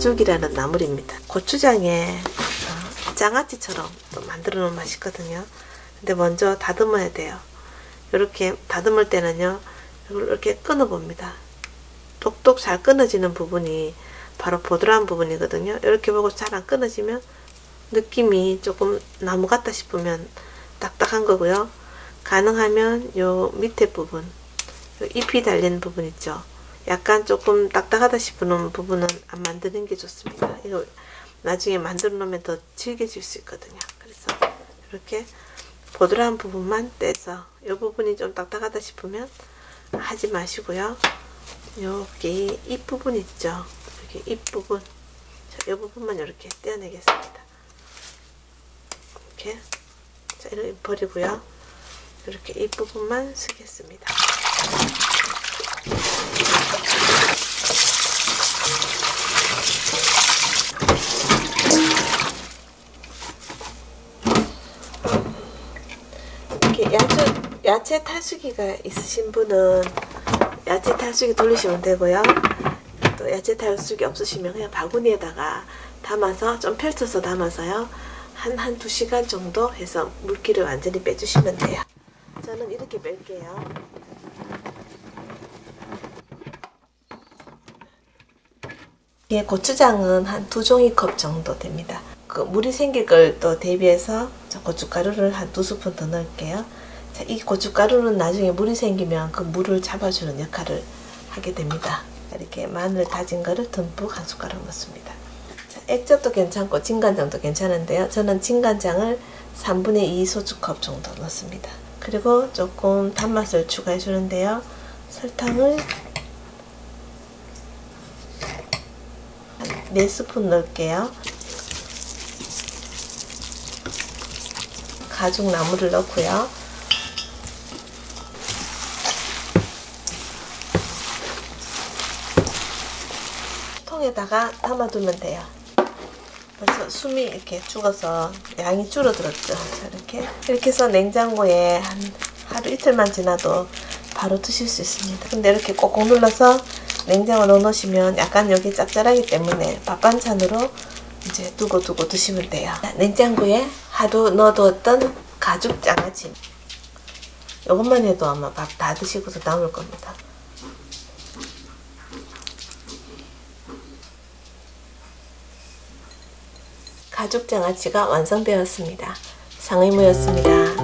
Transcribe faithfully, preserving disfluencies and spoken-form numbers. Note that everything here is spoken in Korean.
가죽이라는 나물입니다. 고추장에 장아찌처럼 또 만들어 놓으면 맛있거든요. 근데 먼저 다듬어야 돼요. 이렇게 다듬을 때는요, 이걸 이렇게 끊어 봅니다. 똑똑 잘 끊어지는 부분이 바로 보드라운 부분이거든요. 이렇게 보고 잘 안 끊어지면 느낌이 조금 나무 같다 싶으면 딱딱한 거고요. 가능하면 요 밑에 부분, 요 잎이 달린 부분 있죠. 약간 조금 딱딱하다 싶은 부분은 안 만드는 게 좋습니다. 이거 나중에 만들어 놓으면 더 질겨질 수 있거든요. 그래서 이렇게 보드라운 부분만 떼서 이 부분이 좀 딱딱하다 싶으면 하지 마시고요. 여기 잎 부분 있죠. 여기 잎 부분, 자, 이 부분만 이렇게 떼어내겠습니다. 이렇게, 자, 이렇게 버리고요. 이렇게 잎 부분만 쓰겠습니다. 이렇게 야채, 야채 탈수기가 있으신 분은 야채 탈수기 돌리시면 되고요. 또 야채 탈수기 없으시면 그냥 바구니에다가 담아서 좀 펼쳐서 담아서요. 한, 한 두 시간 정도 해서 물기를 완전히 빼주시면 돼요. 저는 이렇게 뺄게요. 예, 고추장은 한 두 종이컵 정도 됩니다. 그 물이 생길 걸 또 대비해서 고춧가루를 한 두 스푼 더 넣을게요. 자, 이 고춧가루는 나중에 물이 생기면 그 물을 잡아주는 역할을 하게 됩니다. 이렇게 마늘 다진 거를 듬뿍 한 숟가락 넣습니다. 자, 액젓도 괜찮고 진간장도 괜찮은데요. 저는 진간장을 삼분의 이 소주컵 정도 넣습니다. 그리고 조금 단맛을 추가해 주는데요. 설탕을 한 네 스푼 넣을게요. 가죽 나물을 넣고요. 통에다가 담아두면 돼요. 벌써 숨이 이렇게 죽어서 양이 줄어들었죠. 자, 이렇게 이렇게 해서 냉장고에 한 하루 이틀만 지나도 바로 드실 수 있습니다. 근데 이렇게 꼭꼭 눌러서 냉장고에 넣어 놓으시면 약간 여기 짭짤하기 때문에 밥 반찬으로 이제 두고 두고 드시면 돼요. 냉장고에 하루 넣어두었던 가죽 장아찌, 이것만 해도 아마 밥 다 드시고서 남을 겁니다. 가죽 장아찌가 완성되었습니다. 상의무였습니다.